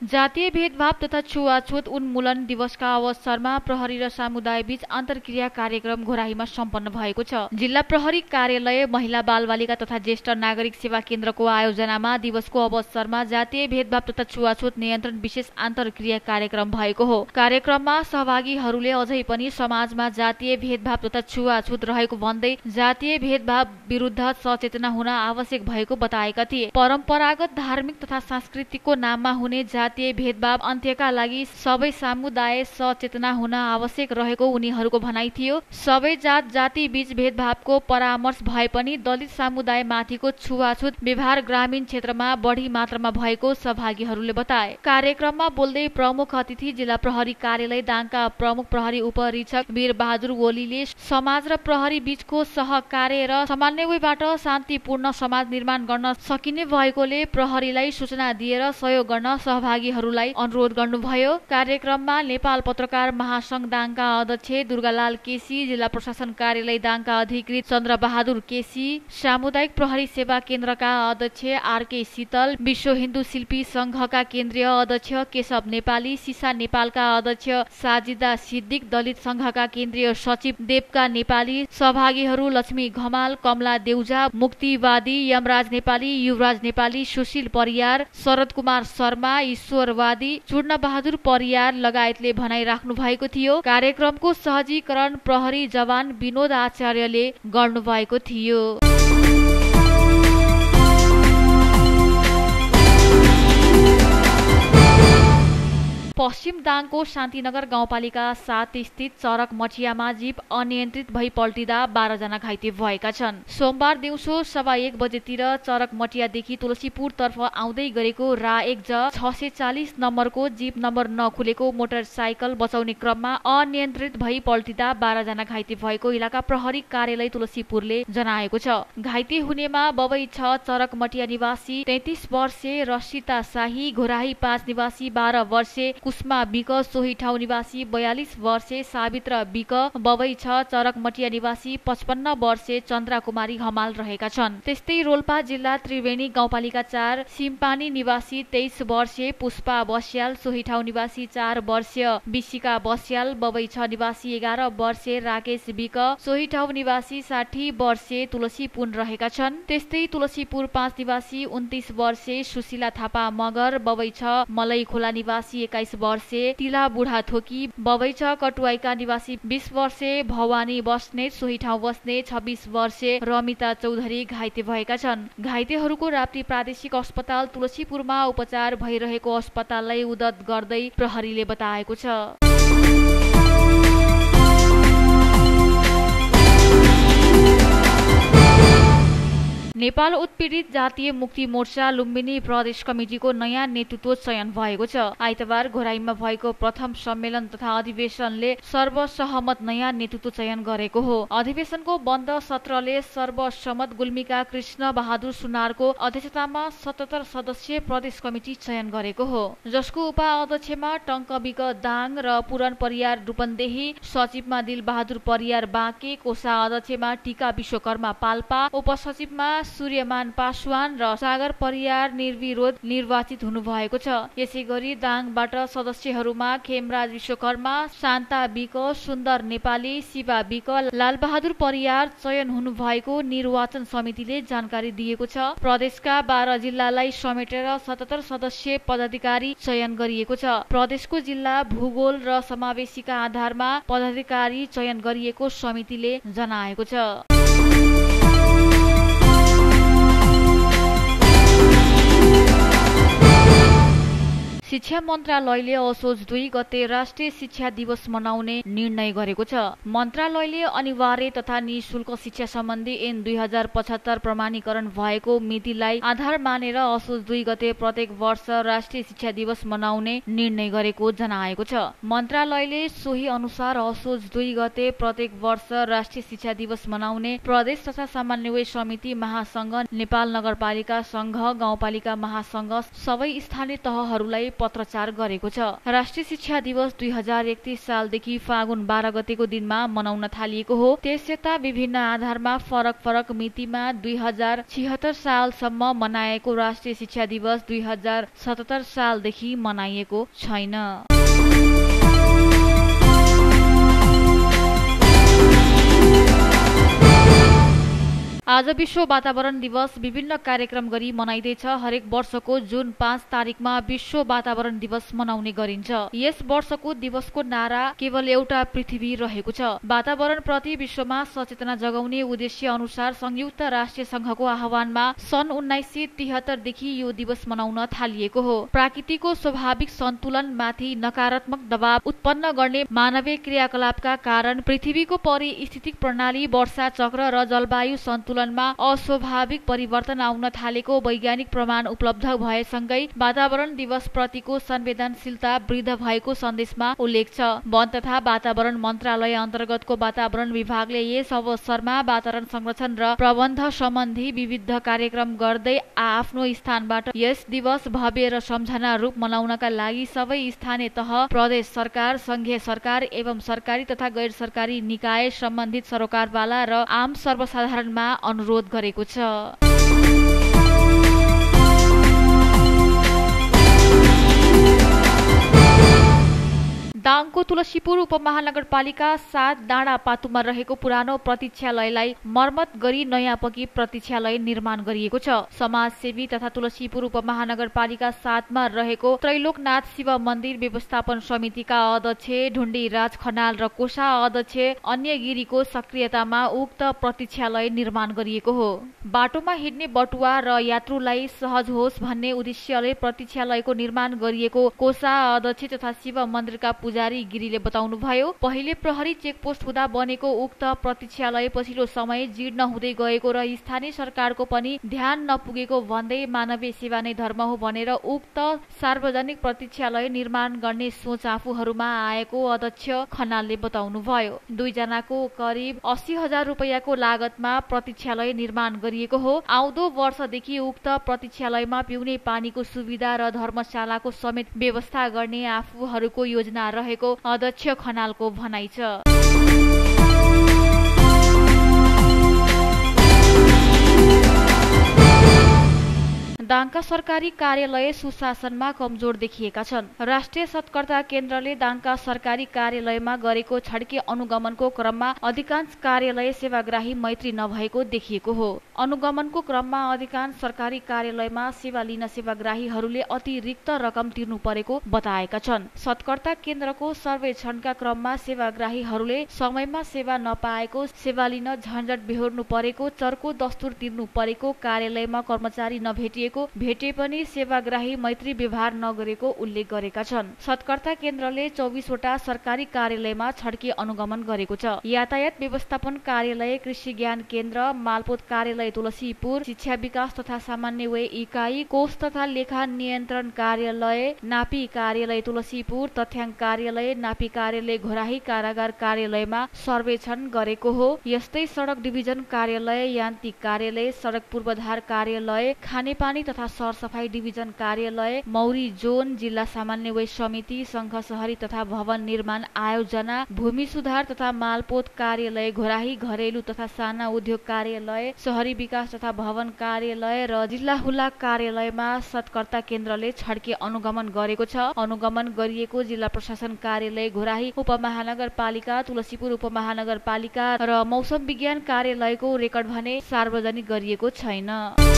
जातीय भेदभाव तथा छुवाछुत उन्मूलन दिवसका अवसरमा प्रहरी र समुदाय बीच अन्तर्क्रिया कार्यक्रम घोराहीमा सम्पन्न भएको छ। जिल्ला प्रहरी कार्यालय, महिला बालबालिका तथा ज्येष्ठ नागरिक सेवा केन्द्रको आयोजनामा दिवसको अवसरमा जातीय भेदभाव तथा छुवाछुत नियन्त्रण विशेष अन्तर्क्रिया कार्यक्रम भएको हो। कार्यक्रममा सहभागीहरूले अझै पनि समाजमा जातीय भेदभाव तथा छुवाछुत रहेको भन्दै जातीय भेदभाव विरुद्ध सचेतना हुन आवश्यक भएको बताएका थिए। परम्परागत धार्मिक तथा सांस्कृतिकको नाममा हुने जातीय भेदभाव अन्त्यका लागि सबै समुदाय सचेतना हुन आवश्यक रहेको उनीहरूको भनाइ थियो। सबै जात जाति बीच भेदभावको परामर्श भए पनि दलित समुदाय माथिको छुवाछुत व्यवहार ग्रामीण क्षेत्रमा बढी मात्रामा भएको सहभागीहरूले बताए। कार्यक्रममा बोल्दै प्रमुख अतिथि जिल्ला प्रहरी कार्यालय दाङका प्रमुख प्रहरी उपरीक्षक वीर बहादुर ओलीले समाज र प्रहरी बीचको सहकार्य र समन्वयबाट शान्तिपूर्ण समाज निर्माण गर्न सकिने भएकोले प्रहरीलाई सूचना दिएर सहयोग गर्न सहभागीहरूलाई अनुरोध गर्नुभयो। कार्यक्रममा नेपाल पत्रकार महासंघ दाङका अध्यक्ष दुर्गालाल केसी, जिल्ला प्रशासन कार्यालय दाङका अधिकृत चन्द्र बहादुर केसी, सामुदायिक प्रहरी सेवा केन्द्रका अध्यक्ष आरके शीतल, विश्व हिन्दू शिल्पी संघका केन्द्रीय अध्यक्ष केशव नेपाली, सिसा नेपालका अध्यक्ष साजिदा सिद्दिक, दलित संघका केन्द्रीय सचिव देवका नेपाली, सहभागीहरू लक्ष्मी घमाल, कमला देउजा, मुक्तिवादी यमराज नेपाली, युवराज नेपाली, सुशील परियार, शरद कुमार शर्मा, ईश्वरवादी, चूर्ण बहादुर परियार लगायतले भनाइ राख्नु भएको थियो। कार्यक्रमको सहजीकरण प्रहरी जवान विनोद आचार्यले गर्नुभएको थियो। पश्चिम दाङको शान्तिनगर गाउँपालिका 7 स्थित चरक मठियामा जीप अनियन्त्रित भई पल्टिँदा 12 जना घाइते भएका छन्। सोमबार दिउँसो 1:15 बजेतिर चरक मठियादेखि तुलसीपुर तर्फ आउँदै गरेको रा 1J 640 नम्बरको जीप नम्बर नखुलेको मोटरसाइकल बचाउने क्रममा अनियन्त्रित भई पल्टिँदा 12 जना घाइते भएको इलाका प्रहरी कार्यालय तुलसीपुरले जनाएको छ। घाइते हुनेमा बबई 6 चरक मठिया निवासी 33 वर्षे रसिता शाही, घोराही 5 निवासी 12 वर्षे कुस्मा बिक, सोही ठाउँ निवासी 42 वर्षे सावित्र बिक, बबई 6 चरक मटिया निवासी 55 वर्षे चन्द्रा कुमारी हमाल रहेका छन्। त्यस्तै रोल्पा जिल्ला त्रिवेणी गाउँपालिका 4 सिमपानी निवासी 23 वर्षे पुष्पा बस्याल, सोही ठाउँ निवासी 4 वर्षीय बिसिका बस्याल, बबई 6 निवासी 11 वर्षे राकेश बिक, सोही ठाउँ निवासी 60 वर्षे तुलसी पुन रहेका छन्। त्यस्तै तुलसीपुर 5 निवासी 29 वर्षे सुशीला थापा मगर, बबई 6 मलै खोला निवासी 21 वर्षे तिला बुढा थोकी, बबई 6 कटुवाईका निवासी 20 वर्षे भवानी बस्नेत, सोही ठाउँ बस्ने 26 वर्षे रमिता चौधरी घाइते भएका छन्। घाइतेहरूको राप्ती प्रादेशिक अस्पताल तुलसीपुरमा उपचार भइरहेको अस्पताललाई उद्धत गर्दै प्रहरीले बताएको छ। नेपाल उत्पीडित जातीय मुक्ति मोर्चा लुम्बिनी प्रदेश कमिटिको नयाँ नेतृत्व चयन भएको छ। आइतबार घोराईमा भएको प्रथम सम्मेलन तथा अधिवेशनले सर्वसहमत नयाँ नेतृत्व चयन गरेको हो। अधिवेशनको बन्द सत्रले सर्वसम्मत गुल्मीका कृष्ण बहादुर सुनारको अध्यक्षतामा 77 सदस्यीय प्रदेश कमिटी चयन गरेको हो, जसको उपाध्यक्षमा टङ्कबिक दाङ र पुरन परियार रूपन्देही, सचिवमा दिल बहादुर परियार बाँके, कोषाध्यक्षमा टीका विश्वकर्मा पाल्पा, उपसचिवमा सूर्यमान पासवान र सागर परियार निर्विरोध निर्वाचित हुनुभएको छ। यसै गरी दाङबाट सदस्यहरूमा खेमराज विश्वकर्मा, शान्ता बिक, सुन्दर नेपाली, शिवा बिक, लालबहादुर परियार चयन हुनुभएको निर्वाचन समितिले जानकारी दिएको छ। प्रदेशका 12 जिल्लालाई समेटेर 77 सदस्यीय पदाधिकारी चयन गरिएको छ। प्रदेशको जिल्ला भूगोल र समावेशीका आधारमा पदाधिकारी चयन गरिएको समितिले जनाएको छ। शिक्षा मन्त्रालयले असोज 2 गते राष्ट्रिय शिक्षा दिवस मनाउने निर्णय गरेको छ। मन्त्रालयले अनिवार्य तथा निःशुल्क शिक्षा सम्बन्धी ऐन 2075 प्रमाणीकरण भएको मितिलाई आधार मानेर असोज 2 गते प्रत्येक वर्ष राष्ट्रिय शिक्षा दिवस मनाउने निर्णय गरेको जनाएको छ। मन्त्रालयले सोही अनुसार असोज 2 गते प्रत्येक वर्ष राष्ट्रिय शिक्षा दिवस मनाउने प्रदेश तथा समन्वय समिति महासंघ, नेपाल नगरपालिका संघ, गाउँपालिका महासंघ, सबै स्थानीय तहहरूलाई पत्र पत्रचार गरेको छ। राष्ट्रिय शिक्षा दिवस 2031 सालदेखि फागुन 12 गतेको दिनमा मनाउन थालिएको हो। त्यसयता विभिन्न आधारमा फरक मितिमा 2076 सालसम्म मनाएको राष्ट्रिय शिक्षा दिवस 2077 सालदेखि मनाइएको छैन। आज विश्व वातावरण दिवस विभिन्न कार्यक्रम गरी मनाइँदैछ। हरेक वर्षको जुन 5 तारिकमा विश्व वातावरण दिवस मनाउने गरिन्छ। यस वर्षको दिवसको नारा केवल एउटा पृथ्वी रहेको छ। वातावरण प्रति विश्वमा सचेतना जगाउने उद्देश्य अनुसार संयुक्त राष्ट्र संघको आह्वानमा सन् 1973 देखि यो दिवस मनाउन थालिएको हो। प्रकृतिको स्वाभाविक सन्तुलन माथि नकारात्मक दबाव उत्पन्न गर्ने मानवीय क्रियाकलापका कारण पृथ्वीको परिस्थितिक प्रणाली, वर्षा चक्र र जलवायु सन्तुलन अस्वाभाविक परिवर्तन आउन थालेको वैज्ञानिक प्रमाण उपलब्ध भएसँगै वातावरण दिवस प्रतिको संवेदनशीलता वृद्ध भएको सन्देशमा उल्लेख छ। वन तथा वातावरण मन्त्रालय अन्तर्गतको वातावरण विभागले यस अवसरमा वातावरण संरक्षण र प्रबन्ध सम्बन्धी विविध कार्यक्रम गर्दै आफ्नो स्थानबाट यस दिवस भव्य र सम्झना रूप मनाउनका लागि सबै स्थानीय तह, प्रदेश सरकार, संघीय सरकार एवं सरकारी तथा गैर सरकारी निकाय, सम्बन्धित सरोकारवाला र आम सर्वसाधारणमा अनुरोध गरेको छ। दाङको तुलसीपुर उपमहानगरपालिका 7 डाँडा पातुमा रहेको पुरानो प्रतीक्षालयलाई मर्मत गरी नयाँ पकी प्रतीक्षालय निर्माण गरिएको छ। समाजसेवी तथा तुलसीपुर उपमहानगरपालिका 7 मा रहेको त्रैलोकनाथ शिव मन्दिर व्यवस्थापन समितिका अध्यक्ष ढुण्डी राज खनाल र कोषा अध्यक्ष अन्य गिरीको सक्रियतामा उक्त प्रतीक्षालय निर्माण गरिएको हो। बाटोमा हिँड्ने बटुवा र यात्रुलाई सहज होस् भन्ने उद्देश्यले प्रतीक्षालयको निर्माण गरिएको कोषा अध्यक्ष तथा शिव मन्दिरका पुजारी गिरीले बताउनुभयो। पहिले प्रहरी चेकपोस्ट हुँदा बनेको उक्त प्रतीक्षालय पछिल्लो समय जीर्ण हुँदै गएको र स्थानीय सरकारको पनि ध्यान नपुगेको भन्दै मानवीय सेवा नै धर्म हो भनेर उक्त सार्वजनिक प्रतीक्षालय निर्माण गर्ने सोच आफूहरूमा आएको अध्यक्ष खनालले बताउनुभयो। 2 जनाको करिब 80,000 रुपैयाँको लागतमा प्रतीक्षालय निर्माण गरिएको हो। आउँदो वर्षदेखि उक्त प्रतीक्षालयमा पिउने पानीको सुविधा र धर्मशालाको समेत व्यवस्था गर्ने आफूहरूको योजना रहेको अध्यक्ष खनालको भनाइ छ। दाङका सरकारी कार्यालय सुशासनमा कमजोर देखिएका छन्। राष्ट्रिय सत्कर्ता केन्द्रले दाङका सरकारी कार्यालयमा गरेको छड्के अनुगमनको क्रममा अधिकांश कार्यालय सेवाग्राही मैत्री नभएको देखिएको हो। अनुगमनको क्रममा अधिकांश सरकारी कार्यालयमा सेवा लिन सेवाग्राहीहरूले अतिरिक्त रकम तिर्नु परेको बताएका छन्। सत्कर्ता केन्द्रको सर्वेक्षणका क्रममा सेवाग्राहीहरूले समयमा सेवा नपाएको, सेवा लिन झन्झट बेहोर्नु परेको, चर्को दस्तुर तिर्नु परेको, कार्यालयमा कर्मचारी नभेटिएको, भेटे पनि सेवाग्राही मैत्री व्यवहार नगरेको उल्लेख गरेका छन्। सत्कर्ता केन्द्रले 24 वटा सरकारी कार्यालयमा छड्के अनुगमन गरेको छ। यातायात व्यवस्थापन कार्यालय, कृषि ज्ञान केन्द्र, मालपोत कार्यालय तुलसीपुर, शिक्षा विकास तथा सामान्य व्यय इकाई, कोष तथा लेखा नियन्त्रण कार्यालय नापी कार्यालय तुलसीपुर, तथ्याङ्क कार्यालय नापी कार्यालय घोराही, कारागार कार्यालयमा सर्वेक्षण गरेको हो। यस्तै सडक डिभिजन कार्यालय, यान्त्रिक कार्यालय, सडक पूर्वाधार कार्यालय, खानेपानी तथा सरसफाई डिभिजन कार्यालय, मौरी जोन, जिल्ला सामान्य व्यय समिति, संघ शहरी तथा भवन निर्माण आयोजना, भूमि सुधार तथा मालपोत कार्यालय घोराही, घरेलु तथा साना उद्योग कार्यालय, शहरी विकास तथा भवन कार्यालय र जिल्ला हुलाक कार्यालयमा सत्कर्ता केन्द्रले छड्के अनुगमन गरेको छ। अनुगमन गरिएको जिल्ला प्रशासन कार्यालय घोराही, उपमहानगरपालिका तुलसीपुर उपमहानगरपालिका र मौसम विज्ञान कार्यालयको रेकर्ड भने सार्वजनिक गरिएको छैन।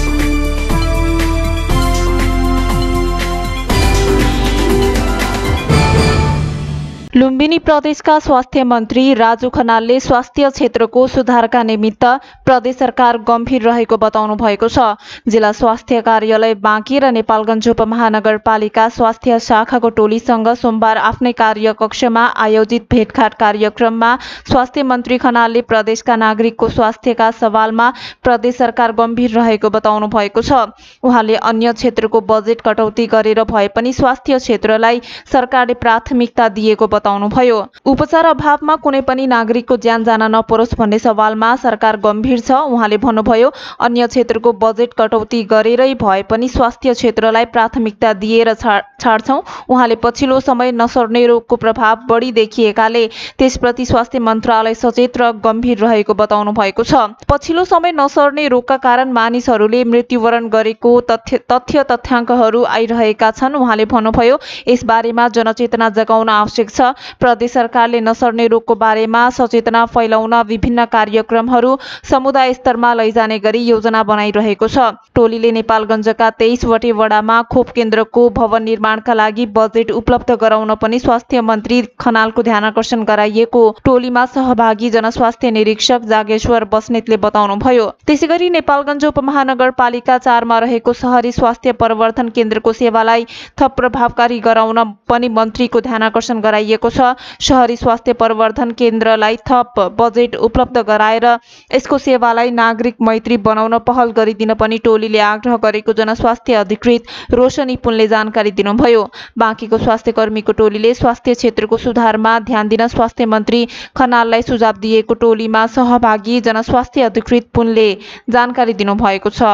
लुम्बिनी प्रदेशका स्वास्थ्य मन्त्री राजु खनालले स्वास्थ्य क्षेत्रको सुधारका निमित्त प्रदेश सरकार गम्भीर रहेको बताउनु भएको छ। जिल्ला स्वास्थ्य कार्यालय बाँकी र नेपालगञ्ज उपमहानगरपालिका स्वास्थ्य शाखाको टोलीसँग सोमबार आफ्नै कार्यकक्षमा आयोजित भेटघाट कार्यक्रममा स्वास्थ्य मन्त्री खनालले प्रदेशका नागरिकको स्वास्थ्यका सवालमा प्रदेश सरकार गम्भीर रहेको बताउनु भएको छ। उहाँले अन्य क्षेत्रको बजेट कटौती गरेर भए पनि स्वास्थ्य क्षेत्रलाई सरकारले प्राथमिकता दिएको बताउनुभयो। उपचार अभावमा कुनै पनि नागरिकको ज्यान जान नपरोस् भन्ने सवालमा सरकार गम्भीर छ। उहाँले भन्नुभयो, अन्य क्षेत्रको बजेट कटौती गरेरै भए पनि स्वास्थ्य क्षेत्रलाई प्राथमिकता दिएर छाड्छौं। उहाँले पछिल्लो समय नसर्ने रोगको प्रभाव बढी देखिएकाले त्यसप्रति स्वास्थ्य मन्त्रालय सचेत र गम्भीर रहेको बताउनु भएको छ। पछिल्लो समय नसर्ने रोगका कारण मानिसहरूले मृत्युवरण गरेको तथ्याङ्कहरू आइरहेका छन्। उहाँले भन्नुभयो, यसबारेमा जनचेतना जगाउन आवश्यक छ। प्रदेश सरकारले नसर्ने रोगको बारेमा सचेतना फैलाउन विभिन्न कार्यक्रमहरू समुदाय स्तरमा लैजाने गरी योजना बनाइरहेको छ। टोलीले नेपालगञ्जका 23 वटै वडामा खोप केन्द्रको भवन निर्माणका लागि बजेट उपलब्ध गराउन पनि स्वास्थ्य मन्त्री खनालको ध्यानकर्षण गराइएको टोलीमा सहभागी जनस्वास्थ्य निरीक्षक जागेश्वर बस्नेतले बताउनुभयो। त्यसैगरी नेपालगञ्ज उपमहानगरपालिका 4 मा रहेको शहरी स्वास्थ्य प्रवर्धन केन्द्रको सेवालाई थप प्रभावकारी गराउन पनि मन्त्रीको ध्यानकर्षण गराइएको छ। शहरी स्वास्थ्य प्रवर्धन केन्द्रलाई थप बजेट उपलब्ध गराएर यसको सेवालाई नागरिक मैत्री बनाउन पहल गरिदिन पनि टोलीले आग्रह गरेको जनस्वास्थ्य अधिकृत रोशनी पुनले जानकारी दिनुभयो। बाँकीको स्वास्थ्य कर्मीको टोलीले स्वास्थ्य क्षेत्रको सुधारमा ध्यान दिन स्वास्थ्य मन्त्री खनाललाई सुझाव दिएको टोलीमा सहभागी जनस्वास्थ्य अधिकृत पुनले जानकारी दिनुभएको छ।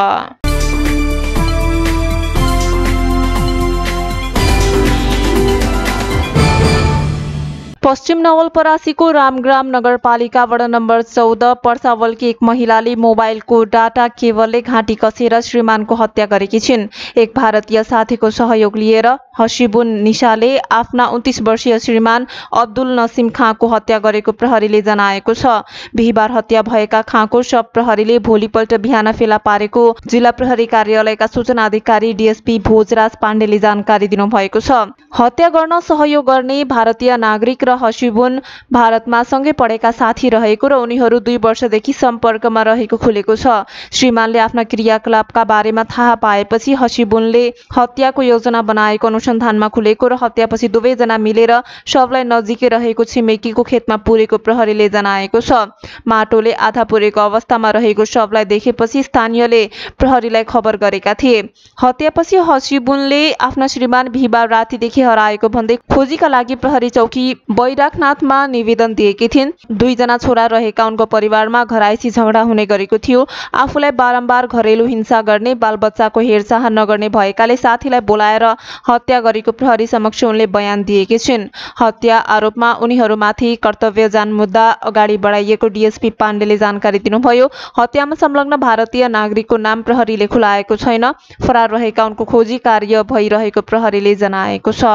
पश्चिम नवलपरासीको रामग्राम नगरपालिका वडा नम्बर 14 पर्सावलकी एक महिलाले मोबाइलको डाटा केबलले घाँटी कसेर श्रीमानको हत्या गरेकी छिन्। एक भारतीय साथीको सहयोग लिएर हसिबुन निशाले आफ्ना 29 वर्षीय श्रीमान अब्दुल नसिम खाँको हत्या गरेको प्रहरीले जनाएको छ। बिहीबार हत्या भएका खाँको शव प्रहरीले भोलिपल्ट बिहान फेला पारेको जिल्ला प्रहरी कार्यालयका सूचना अधिकारी डीएसपी भोजराज पाण्डेले जानकारी दिनुभएको छ। हत्या गर्न सहयोग गर्ने भारतीय नागरिक र हसिबुन भारतमा सँगै पढेका साथी रहेको र उनीहरू 2 वर्षदेखि सम्पर्कमा रहेको खुलेको छ। श्रीमानले आफ्ना क्रियाकलापका बारेमा थाहा पाएपछि हसिबुनले हत्याको योजना बनाएको अनुसन्धानमा खुलेको र हत्यापछि दुवैजना मिलेर शवलाई नजिकै रहेको छिमेकीको खेतमा पुरेको प्रहरीले जनाएको छ। माटोले आधा पुरेको अवस्थामा रहेको शवलाई देखेपछि स्थानीयले प्रहरीलाई खबर गरेका थिए। हत्यापछि हसिबुनले आफ्ना श्रीमान बिहीबार रातिदेखि हराएको भन्दै खोजीका लागि प्रहरी चौकी बैराखनाथमा निवेदन दिएकी थिइन्। 2 जना छोरा रहेका उनको परिवारमा घरायसी झगडा हुने गरेको थियो। आफूलाई बारम्बार घरेलु हिंसा गर्ने, बालबच्चाको हेरचाह नगर्ने भएकाले साथीलाई बोलाएर हत्या गरेको प्रहरी समक्ष उनले बयान दिएकी छिन्। हत्या आरोपमा उनीहरूमाथि कर्तव्य जान मुद्दा अगाडि बढाइएको डीएसपी पाण्डेले जानकारी दिनुभयो। हत्यामा संलग्न भारतीय नागरिकको नाम प्रहरीले खुलाएको छैन। फरार रहेका उनको खोजी कार्य भइरहेको प्रहरीले जनाएको छ।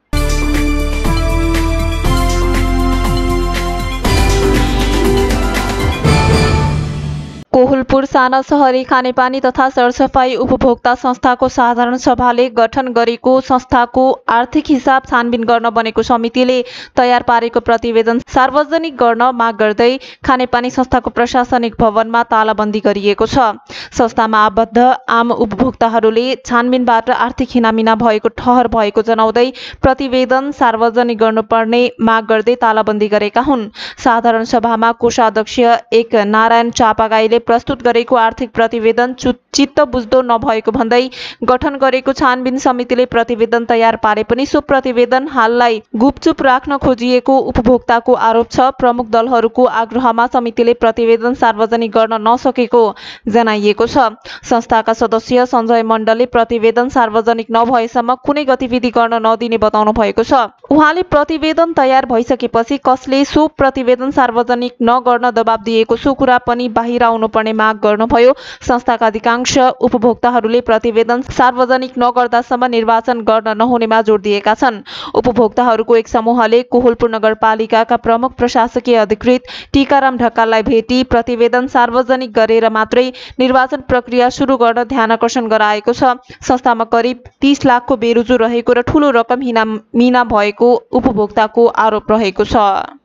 कोहुलपुर साना शहरी खानेपानी तथा सरसफाई उपभोक्ता संस्थाको साधारण सभाले गठन गरेको संस्थाको आर्थिक हिसाब छानबिन गर्न बनेको समितिले तयार पारेको प्रतिवेदन सार्वजनिक गर्न माग गर्दै खानेपानी संस्थाको प्रशासनिक भवनमा तालाबन्दी गरिएको छ। संस्थामा आबद्ध आम उपभोक्ताहरूले छानबिनबाट आर्थिक हिनामिना भएको ठहर भएको जनाउँदै प्रतिवेदन सार्वजनिक गर्नुपर्ने माग गर्दै तालाबन्दी गरेका हुन्। साधारण सभामा कोषाध्यक्ष एक नारायण चापागाईले प्रस्तुत गरेको आर्थिक प्रतिवेदन चित्त बुझ्दो नभएको भन्दै गठन गरेको छानबिन समितिले प्रतिवेदन तयार पारे पनि सो प्रतिवेदन हाललाई गुपचुप राख्न खोजिएको उपभोक्ताको आरोप छ। प्रमुख दलहरूको आग्रहमा समितिले प्रतिवेदन सार्वजनिक गर्न नसकेको जनाइएको छ। संस्थाका सदस्य सञ्जय मण्डलले प्रतिवेदन सार्वजनिक नभएसम्म कुनै गतिविधि गर्न नदिने बताउनु भएको छ। उहाँले प्रतिवेदन तयार भइसकेपछि कसले सो प्रतिवेदन सार्वजनिक नगर्न दबाब दिएको सो कुरा पनि बाहिर आउनुपर्ने माग गर्नुभयो। संस्थाका अधिकांश उपभोक्ताहरूले प्रतिवेदन सार्वजनिक नगर्दासम्म निर्वाचन गर्न नहुनेमा जोड दिएका छन्। उपभोक्ताहरूको एक समूहले कोहुलपुर नगरपालिकाका प्रमुख प्रशासकीय अधिकृत टीकाराम ढकाललाई भेटी प्रतिवेदन सार्वजनिक गरेर मात्रै निर्वाचन प्रक्रिया सुरु गर्न ध्यानकर्षण गराएको छ। संस्थामा करिब 30 लाखको बेरोजु रहेको र ठूलो रकम हिनामिना भएको उपभोक्ताको आरोप रहेको छ।